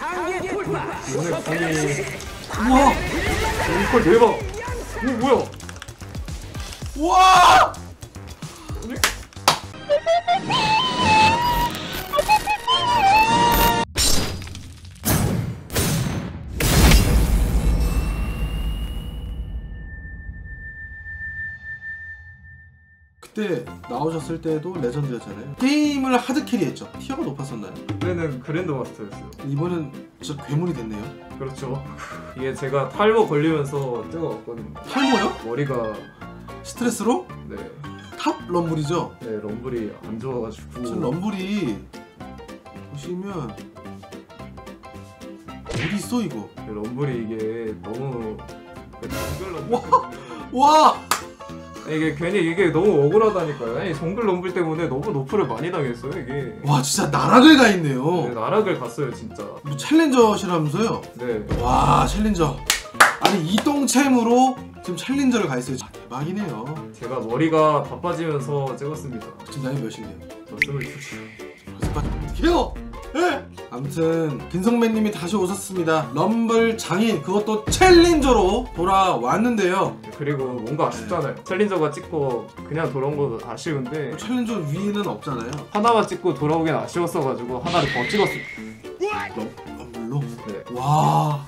오늘 공이 우와! 이걸 대박! 이거 뭐야? 우와! 그때 나오셨을 때도 레전드였잖아요. 게임을 하드캐리했죠. 티어가 높았었나요? 그때는 그랜드 마스터였어요. 이번엔 진짜 괴물이 됐네요. 그렇죠. 이게 제가 탈모 걸리면서 뜨거웠거든요. 탈모요? 머리가 스트레스로? 네, 탑 럼블이죠? 네 럼블이 안 좋아가지고. 전 럼블이 보시면 어디 있어 이거? 네, 럼블이 이게 너무 와! 이게 괜히 이게 너무 억울하다니까요. 아니 정글 럼블 때문에 너무 노프를 많이 당했어요 이게. 와 진짜 나락을 가 있네요. 네, 나락을 갔어요 진짜. 뭐 챌린저시라면서요? 네. 와 챌린저. 아니 이동챔으로 지금 챌린저를 가 있어요. 대박이네요. 제가 머리가 바빠지면서 찍었습니다. 지금 나이 몇인데요? 저 22. 벌써 빠지면 어떡해요? 예? 아무튼 김성맨님이 다시 오셨습니다. 럼블 장인 그것도 챌린저로 돌아왔는데요. 그리고 뭔가 아쉽잖아요. 챌린저가 찍고 그냥 돌아온 거 아쉬운데 챌린저 위는 없잖아요. 하나만 찍고 돌아오긴 아쉬웠어가지고 하나를 더 찍었어요. 럼블로? 네. 와.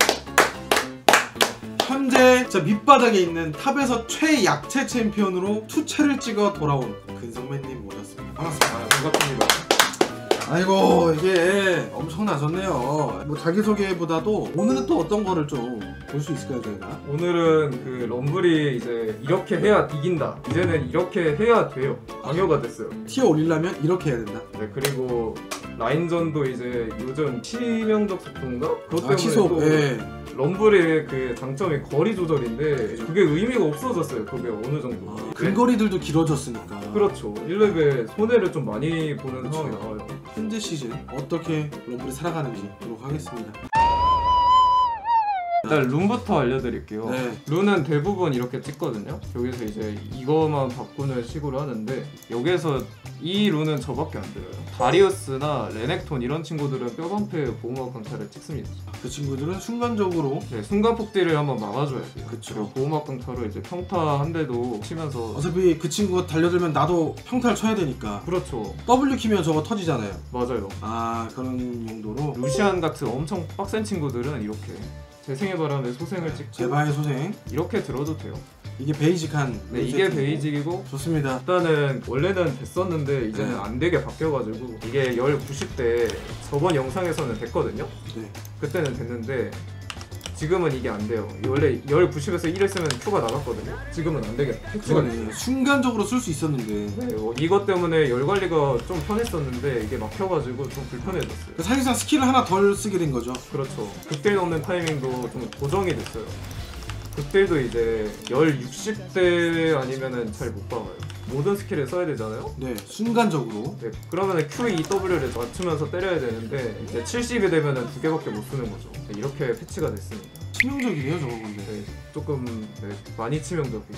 현재 저 밑바닥에 있는 탑에서 최약체 챔피언으로 투체를 찍어 돌아온 근성맨님 모셨습니다. 반갑습니다. 아, 반갑습니다. 아이고 이게 엄청 나섰네요. 뭐 자기소개보다도 오늘은 또 어떤 거를 좀 볼 수 있을까요 저희가? 오늘은 그 럼블이 이제 이렇게 해야 이긴다. 이제는 이렇게 해야 돼요. 강요가 됐어요. 티어 올리려면 이렇게 해야 된다. 네, 그리고 라인전도 이제 요즘 치명적 속도인가? 그것 때문에 취소. 또 예. 럼블의 그 장점이 거리 조절인데 그게 의미가 없어졌어요. 그게 어느 정도. 근거리들도 길어졌으니까. 그렇죠. 1렙에 손해를 좀 많이 보는 그렇죠. 상황이 나와요. 현재 시즌 어떻게 럼블이 살아가는지 보도록 하겠습니다. 일단 룬부터 알려드릴게요. 네. 룬은 대부분 이렇게 찍거든요. 여기서 이제 이거만 바꾸는 식으로 하는데 여기서 이 룬은 저밖에 안 들어요. 다리우스나 레넥톤 이런 친구들은 뼈방패 보호막 강타를 찍습니다. 그 친구들은 순간적으로 네, 순간 폭딜을 한번 막아줘야 돼요. 그쵸. 그리고 보호막 강타로 이제 평타 한 대도 치면서 어차피 그 친구가 달려들면 나도 평타를 쳐야 되니까 그렇죠. W 키면 저거 터지잖아요. 맞아요. 아 그런 용도로 루시안 같은 엄청 빡센 친구들은 이렇게 재생의 바람에 소생을 찍고 제바의 소생 이렇게 들어도 돼요. 이게 베이직한 네, 이게 세팅이고. 베이직이고 좋습니다. 일단은 원래는 됐었는데 이제는 네. 안 되게 바뀌어가지고 이게 열 90대 저번 영상에서는 됐거든요. 네. 그때는 됐는데 지금은 이게 안 돼요. 원래 열 90에서 1 했으면 Q가 나갔거든요. 지금은 안 되게 Q가 그거네. 됐어요. 순간적으로 쓸 수 있었는데 네, 이것 때문에 열 관리가 좀 편했었는데 이게 막혀가지고 좀 불편해졌어요. 사실상 스킬을 하나 덜 쓰게 된 거죠. 그렇죠. 극딜 넣는 타이밍도 좀 고정이 됐어요. 극딜도 이제 열 60대 아니면은 잘 못 박아요. 모든 스킬을 써야 되잖아요. 네, 순간적으로. 네, 그러면은 Q, E, W를 맞추면서 때려야 되는데 이제 70이 되면은 두 개밖에 못 쓰는 거죠. 네, 이렇게 패치가 됐습니다. 치명적이에요, 저거 근데. 네, 조금 네, 많이 치명적이에요.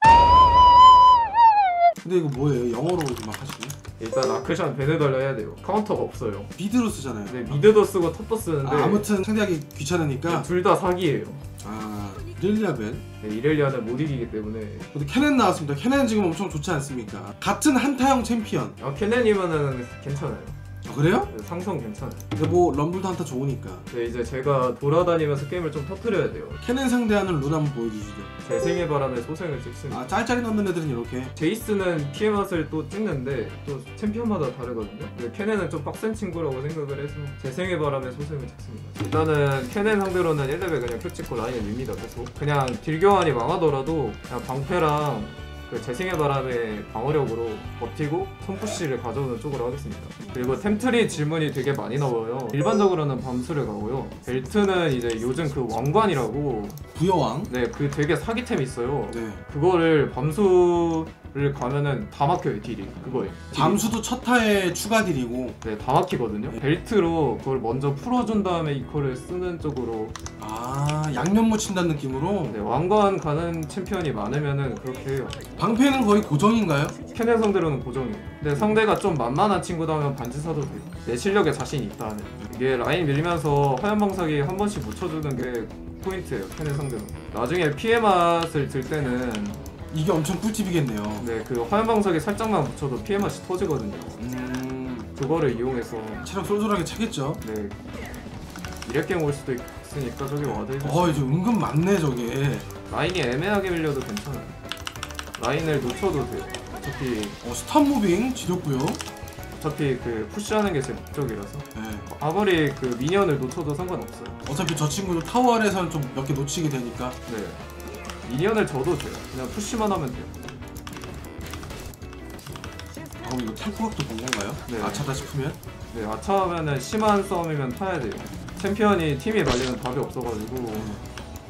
근데 이거 뭐예요? 영어로 막 하시네? 일단 아크샨 베네달라 해야 돼요. 카운터가 없어요. 미드로 쓰잖아요. 네, 미드도 쓰고 탑도 쓰는데 아무튼 상대하기 귀찮으니까. 둘 다 사기예요. 아, 이렐리아벤. 네, 이렐리아는 못 이기기 때문에. 근데 케넨 나왔습니다. 케넨 지금 엄청 좋지 않습니까? 같은 한타형 챔피언. 아, 케넨이면은 괜찮아요. 아, 그래요? 네, 상성 괜찮아요. 근데 뭐 럼블도 한타 좋으니까. 네, 이제 제가 돌아다니면서 게임을 좀 터뜨려야 돼요. 케넨 상대하는 룬 한번 보여주시죠. 재생의 바람에 소생을 찍습니다. 아, 짤짤이 넣는 애들은 이렇게. 제이스는 피해 맛을 또 찍는데 또 챔피언마다 다르거든요. 근데 케넨은 좀 빡센 친구라고 생각을 해서 재생의 바람에 소생을 찍습니다. 일단은 케넨 상대로는 1레벨 그냥 표 찍고 라인을 밉니다. 계속 그냥 딜 교환이 망하더라도 그냥 방패랑 그 재생의 바람의 방어력으로 버티고 손푸시를 가져오는 쪽으로 하겠습니다. 그리고 템트리 질문이 되게 많이 나와요. 일반적으로는 밤수를 가고요. 벨트는 이제 요즘 그 왕관이라고 부여왕. 네, 그 되게 사기템이 있어요. 네. 그거를 밤수 딜을 가면은 다 막혀요 딜이. 그거예요. 잠수도 첫 타에 추가 딜이고. 네, 다 막히거든요. 벨트로 그걸 먼저 풀어준 다음에 이거를 쓰는 쪽으로. 아, 양념 묻힌다는 느낌으로. 네, 왕관 가는 챔피언이 많으면은 그렇게 해요. 방패는 거의 고정인가요? 캐넨 상대로는 고정이에요. 근데 상대가 좀 만만한 친구다 하면 반지 사도 돼요. 내 실력에 자신이 있다 하면. 이게 라인 밀면서 화염 방사기 한 번씩 묻혀주는 게 포인트예요. 캐넨 상대로. 나중에 피해 맛을 들 때는 이게 엄청 꿀팁이겠네요. 네, 그 화염 방사기 살짝만 묻혀도 피해 맛이 터지거든요. 그거를 이용해서 체력 쏠쏠하게 차겠죠. 네, 이렉갱 올 수도 있으니까 저기 와드 해주세요. 이제 은근 많네 저게. 라인이 애매하게 밀려도 괜찮아요. 라인을 놓쳐도 돼요. 어차피 스탑 무빙 지렸고요. 어차피 그 푸시하는 게 제 목적이라서 네. 아무리 그 미니언을 놓쳐도 상관없어요. 어차피 저 친구도 타워 아래서는 좀 몇 개 놓치게 되니까. 네, 미니언을 줘도 돼요. 그냥 푸시만 하면 돼요. 그럼 이거 탈구각도 본 건가요? 네. 아차다 싶으면? 네, 아차하면은 심한 싸움이면 타야 돼요. 챔피언이 팀이 말리면 답이 없어가지고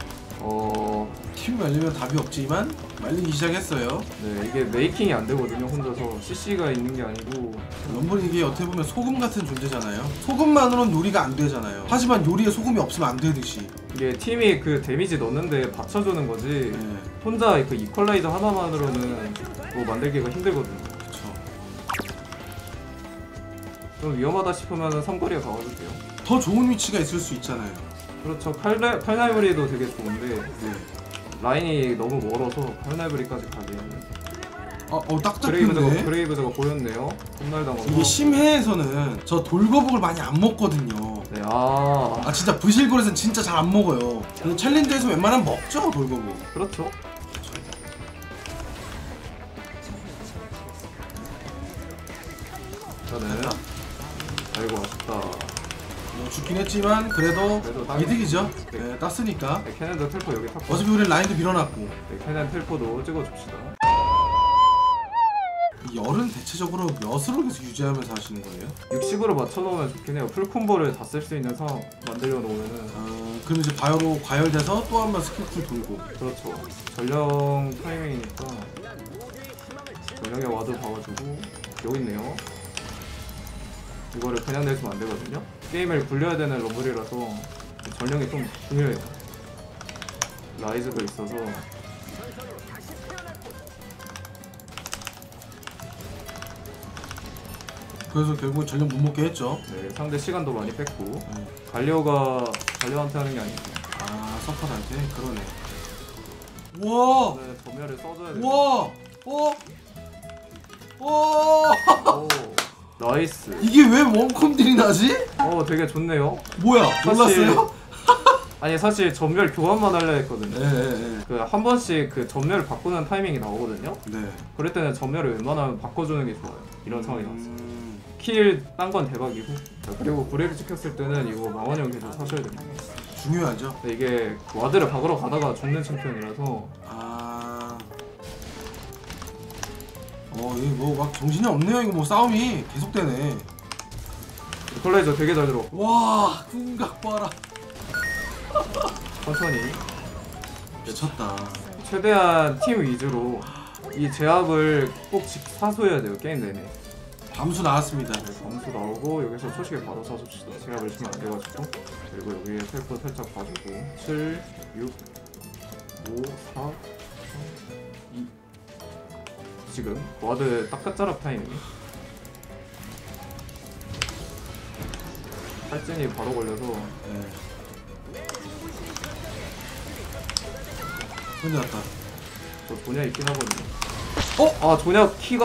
팀 말리면 답이 없지만 말리기 시작했어요. 네, 이게 메이킹이 안 되거든요. 혼자서 CC가 있는 게 아니고. 럼블이 이게 어떻게 보면 소금 같은 존재잖아요. 소금만으로는 요리가 안 되잖아요. 하지만 요리에 소금이 없으면 안 되듯이. 이게 팀이 그 데미지 넣는데 받쳐주는 거지. 네. 혼자 그 이퀄라이저 하나만으로는 뭐 만들기가 힘들거든요. 그쵸. 좀 위험하다 싶으면 삼거리에 가도 돼요. 더 좋은 위치가 있을 수 있잖아요. 그렇죠. 칼날브리도 되게 좋은데 네. 라인이 너무 멀어서 칼날브리까지 가기에는. 딱 그레이브즈가 잡혔네. 그레이브즈가 보였네요. 홈날 당하고. 이게 심해에서는 저 돌거북을 많이 안 먹거든요. 네, 진짜 부실골에서는 진짜 잘 안 먹어요. 근데 챌린저에서 웬만하면 먹죠, 돌거북. 그렇죠. 저는 아이고 아쉽다. 죽긴 했지만 그래도 그래도 이득이죠. 네. 네, 땄으니까. 네, 캐넨도 텔포 여기 탔고. 어차피 우리는 라인도 밀어놨고. 네, 캐넨 텔포도 찍어줍시다. 이 열은 대체적으로 몇으로 계속 유지하면서 하시는 거예요? 60으로 맞춰놓으면 좋긴 해요. 풀콤보를 다 쓸 수 있는 상황 만들어 놓으면은. 그럼 이제 바이오로 과열돼서 또 한 번 스킬풀 돌고. 그렇죠. 전령 타이밍이니까 전령에 와도 봐가지고 여기 있네요. 이거를 그냥 내주면 안 되거든요. 게임을 굴려야 되는 럼블이라서 전령이 좀 중요해요. 라이즈도 있어서. 그래서 결국 전력 못 먹게 했죠. 네, 상대 시간도 많이 뺐고. 갈리오한테 하는 게 아니고. 서퍼한테 그러네. 우와! 네, 점멸을 써줘야 돼요. 우와! 오! 나이스. 이게 왜 원콤 딜이 나지? 되게 좋네요. 뭐야? 몰랐어요? 아니 사실 전멸 교환만 하려 했거든요. 네. 그 한 번씩 그 전멸을 바꾸는 타이밍이 나오거든요. 네. 그럴 때는 전멸을 웬만하면 바꿔주는 게 좋아요. 이런 상황이 나왔어요. 킬 딴 건 대박이고. 자, 그리고 구레를 찍혔을 때는 이거 망원형 계속 사셔야 됩니다. 중요하죠. 근데 이게 와드를 박으러 가다가 죽는 챔피언이라서. 이거 뭐 막 정신이 없네요. 이거 뭐 싸움이 계속되네. 콜라이저 되게 잘 들어. 와, 궁각 봐라. 천천히. 미쳤다. 최대한 팀 위주로 이 제압을 꼭 사수해야 돼요. 게임 내내. 밤수 나왔습니다. 네, 점수 나오고 여기서 초식에 바로 사줍시다. 제압을 치면 안 돼가지고. 그리고 여기에 텔포 살짝 봐주고 7, 6, 5, 4, 3, 2. 지금 와드 딱 끝자락 타이밍. 탈진이 바로 걸려서. 손이 났다. 저 조냐 있긴 하거든요. 조냐 키가.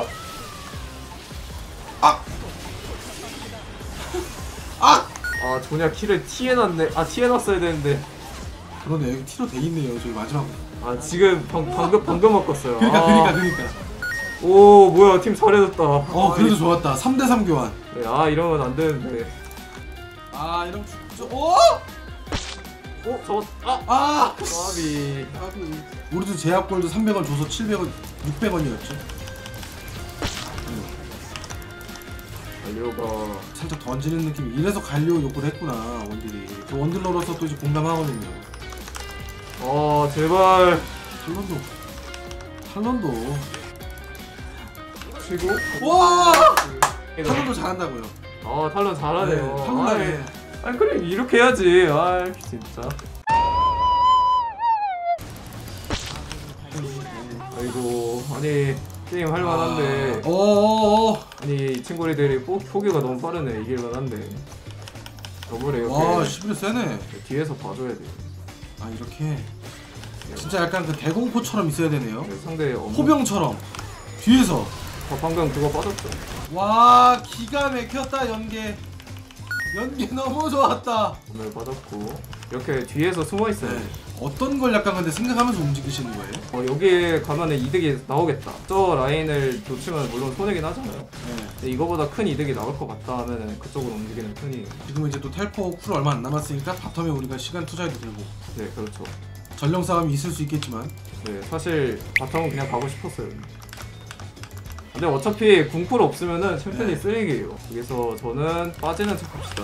조냐 키를 T에 놨네. T에 놨어야 되는데. 그러네. 여기 T로 돼 있네요. 저기 마지막. 지금 방금 바꿨어요. 그러니까. 오, 뭐야, 팀 잘해줬다. 그래도 좋았다. 3대3 교환. 네, 이러면 안 되는데. 이러면 죽죠. 저거. 까비. 우리도 제압골도 300원 줘서 700원, 600원이었죠. 갈리오가 살짝 던지는 느낌이. 이래서 갈리오 욕을 했구나, 원딜이. 저 원딜러로서 또 이제 공감하거든요. 제발. 탈론도. 치고. 와! 이거. 탈론도 잘한다고요. 아 탈론 잘하네요. 탈론하네. 아니 그래 이렇게 해야지. 아 진짜. 아이고 아니 게임 할만한데. 어어어. 아니 이 친구들이 포기가 너무 빠르네. 이길만한데. 너무래 이렇게. 와, 11 세네. 뒤에서 봐줘야 돼. 아, 이렇게. 진짜 약간 그 대공포처럼 있어야 되네요. 상대 호병처럼. 뒤에서. 방금 그거 빠졌죠. 와, 기가 막혔다, 연계. 연계 너무 좋았다. 오늘 빠졌고 이렇게 뒤에서 숨어 있어요. 네. 어떤 걸 약간 근데 생각하면서 움직이시는 거예요? 여기에 가면은 이득이 나오겠다. 저 라인을 놓치면 물론 손해긴 하잖아요. 네. 근데 이거보다 큰 이득이 나올 것 같다 하면은 그쪽으로 움직이는 편이. 지금 이제 또 텔포 쿨 얼마 안 남았으니까 바텀에 우리가 시간 투자해도 되고 네 그렇죠. 전령 싸움이 있을 수 있겠지만 네 사실 바텀은 그냥 가고 싶었어요. 근데 어차피 궁풀 없으면은 챔피언이 네. 쓰레기예요. 그래서 저는 빠지는 척합시다.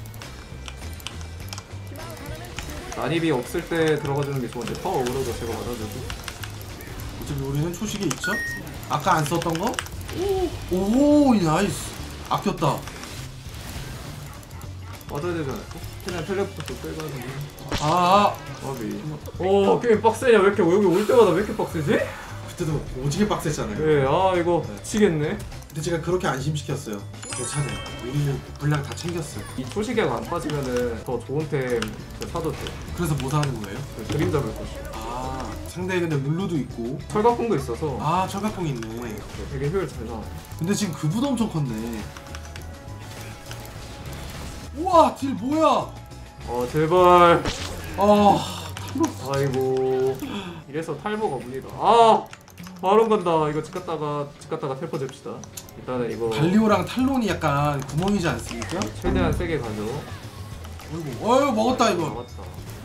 난입이 없을 때 들어가주는 게 좋은데 파워 오버로드 제가 맞아주고. 어차피 우리는 초식에 있죠? 아까 안 썼던 거? 오 나이스. 아꼈다. 맞아야 되지 않을까? 그냥 텔레포트 빼가지고. 아 아비. 오 게임 빡세냐? 왜 이렇게 여기 올 때마다 왜 이렇게 빡세지? 그때도 오지게 빡셌잖아요. 네, 아 이거 미치겠네. 근데 제가 그렇게 안심시켰어요. 괜찮아요. 우리 분량 다 챙겼어요. 이 초시계가 안 빠지면은 더 좋은 템 사도 돼. 그래서 뭐 사는 거예요? 그 그림 잡을 것이. 아 상대에 근데 룰루도 있고 철갑궁도 있어서 아 철갑봉 있네. 되게 효율 잘 나와. 근데 지금 그보다 엄청 컸네. 우와 딜 뭐야? 제발. 아 아이고. 이래서 탈모가 옵니다. 아 바로 간다. 이거 집 갔다가 텔포 잽시다. 일단은 이거 갈리오랑 탈론이 약간 구멍이지 않습니까? 최대한 세게 가죠. 어이구 어휴 먹었다 이거. 맞다.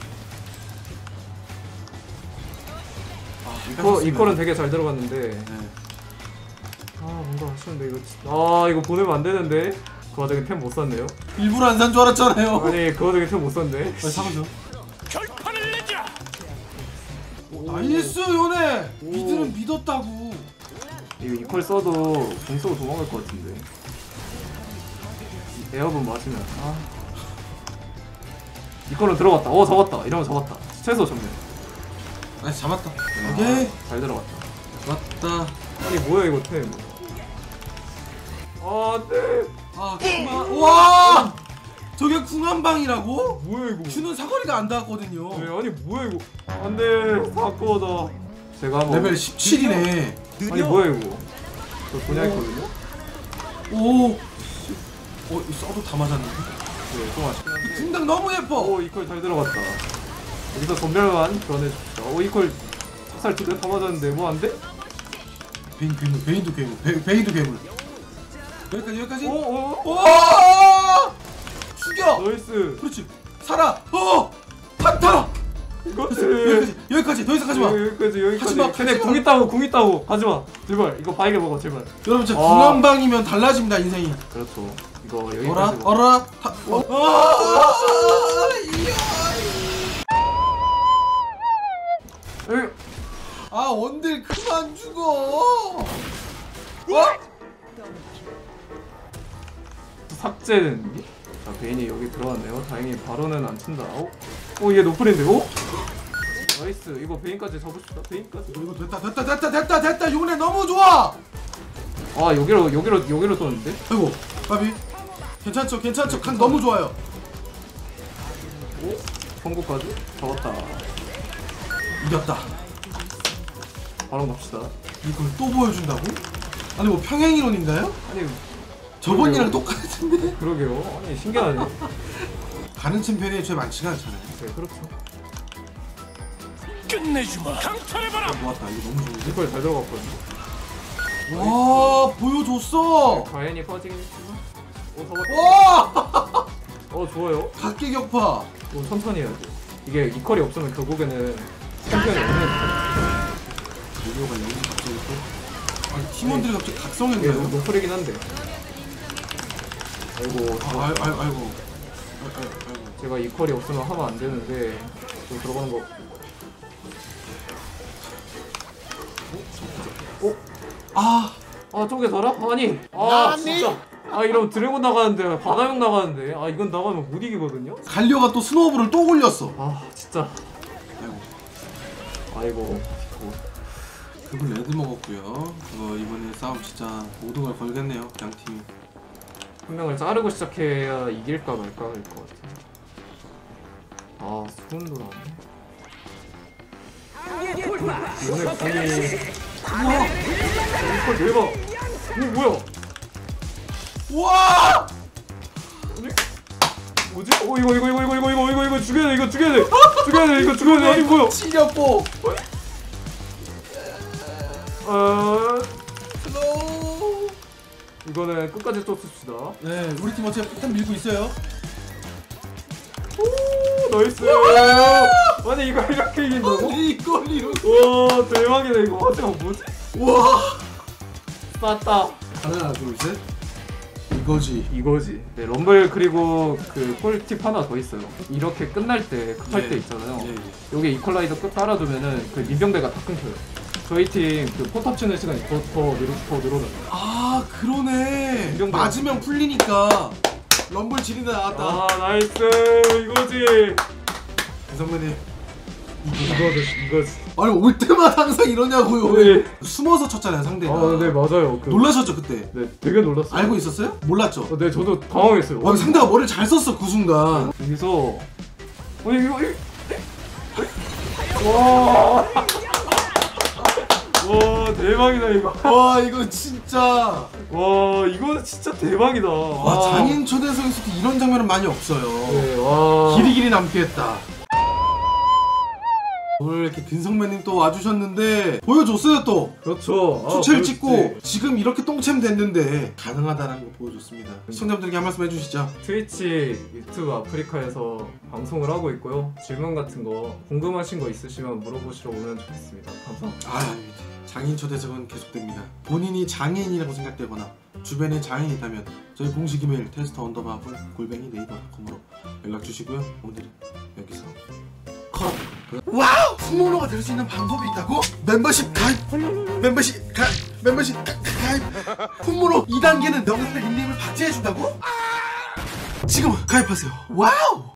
아, 이퀄은 되게 잘 들어갔는데. 네. 아 뭔가 아쉬운데 이거. 이거 보내면 안 되는데. 그 와중에 템 못 샀네요. 일부러 안 산 줄 알았잖아요. 아니 그 와중에 템 못 샀네. 빨리 사보죠. 결판을 내자. 나이스 요네. 미드는 믿었다고. 이거 이퀄 써도 공 쓰고 도망갈 것 같은데. 에어본 맞으면. 이퀄은 들어갔다. 잡았다. 이러면 잡았다. 최소 정면. 나이스 잡았다. 오케이. 잘 들어갔다. 맞다. 아니 뭐야 이거 템. 네. 아 그만. 와. 저게 궁한방이라고? 뭐야 이거. 큐는 사거리가 안 닿았거든요. 네, 아니 뭐야 이거. 안돼. 사코다. 제가 한번. 레벨 17이네. 아니 뭐야 이거. 저 분야 있거든요. 오. 이거 써도 다 맞았는데. 네, 좀 아쉽긴 한데. 궁당 너무 예뻐. 이퀄 잘 들어갔다. 여기서 전멸만 교환해줍시다. 이퀄 찹쌀 2대 다 맞았는데 뭐 안 돼? 베인도 괴물. 베인도 괴물. 여기까지. 오! 죽여. 나이스. 그렇지. 살아. 판타. 이거지. 여기까지. 더 이상 가지 마. 여기까지. 하지마, 걔네 하지마. 궁 있다고. 가지마. 제발. 이거 바이게 먹어, 제발. 여러분 진짜 궁한방이면 달라집니다 인생이. 그렇죠. 이거 여기까지. 어라. 원딜 그만 죽어. 삭제는. 자, 베인이 여기 들어왔네요. 다행히 바로는 안 친다. 얘 노플인데. 나이스. 이거 베인까지 잡읍시다. 베인까지. 이거 됐다. 요네 너무 좋아. 여기로 떴는데? 아이고 바비. 괜찮죠. 간 너무 좋아요. 성공까지? 잡았다. 이겼다. 바로 갑시다. 이걸 또 보여준다고? 아니 뭐 평행이론인가요? 아니 저번이랑 똑같은데? 그러게요. 아니 신기하네. 가는 챔피언이 죄 많지가 않잖아요. 네 그렇죠. 끝내주마. 강탈해봐라. 모았다. 이거 너무 좋은데? 이걸 잘 들어갔거든요. 와 보여줬어. 가연이 퍼지긴 했지만. 와 좋아요. 각계격파. 천천히 해야지. 이게 이퀄이 없으면 결국에는 챔피언이 없는. 유료가 여기 갑자기 또. 아니 팀원들이 갑자기 이게 각성했네요. 노플이긴 한데. 아이고. 아이고. 제가 이퀄이 없으면 하면 안 되는데 좀 들어가는 거. 아 쪼개서라? 아니 아 진짜 아 이러면 드래곤 나가는데 바다형 나가는데 아 이건 나가면 못 이기거든요? 갈리오가 또 스노우볼을 또 올렸어. 아 진짜 아이고 그분 레드 먹었고요. 이번에 싸움 진짜 모든 걸 걸겠네요. 양 팀이. 한 명을 자르고 시작해야 이길까 말까 할 것 같아. 아 수은도 나왔네. 오늘 공이 우와! 이걸 대박. 오 뭐야? 우와! 아니 뭐지? 이거 죽여야 돼 이거 죽여야 돼 죽여야 돼 이거 죽여야 돼 아니 뭐야? 치려뽀. 슬로우. 이거는 끝까지 쫓읍시다. 네, 우리 팀 어차피 일단 밀고 있어요. 오 나이스. 아니 이거 이렇게 이긴다고? 이걸 이렇게. 와 대박이다 이거. 하지만 뭐지? 우와! 쌌다. 하나, 둘, 셋. 이거지. 네 럼블 그리고 그 꿀팁 하나 더 있어요. 이렇게 끝날 때 급할 예. 때 있잖아요. 예. 여기 이퀄라이저 끝 깔아두면은 그 민병대가 다 끊겨요. 저희 팀 그 포탑 치는 시간이 더 늘어나요. 아, 그러네. 이정도. 맞으면 풀리니까. 럼블 지린다 나왔다. 아 나이스 이거지. 선배님. 이거지. 아니 올 때마다 항상 이러냐고요. 네. 숨어서 쳤잖아요 상대가. 네 맞아요. 놀라셨죠 그때? 네 되게 놀랐어요. 알고 있었어요? 몰랐죠? 네 저도 당황했어요. 와 상대가 머리를 잘 썼어 그 순간. 여기서 이거 와. 와 대박이다 이거. 와 이거 진짜. 와 이거는 진짜 대박이다. 와 장인 초대석에서도 이런 장면은 많이 없어요. 네, 와. 길이길이 남게 했다. 오늘 이렇게 딘성맨님 또 와주셨는데 보여줬어요 또. 그렇죠. 수채를 찍고 지금 이렇게 똥챔 됐는데 가능하다는 거 보여줬습니다. 시청자분들께 한 말씀 해주시죠. 트위치 유튜브 아프리카에서 방송을 하고 있고요. 질문 같은 거 궁금하신 거 있으시면 물어보시러 오면 좋겠습니다. 감사합니다. 아닙니다. 장인 초대석은 계속됩니다. 본인이 장애인이라고 생각되거나 주변에 장애인이 있다면 저희 공식 이메일 tester_골뱅이 네이버.com으로 연락 주시고요. 오늘은 여기서 컷. 와우! 스모너가 될 수 있는 방법이 있다고? 멤버십 가입! 멤버십 가입! 훈모로 2단계는 영상의 닉네임을 박제해준다고? 지금 가입하세요. 와우!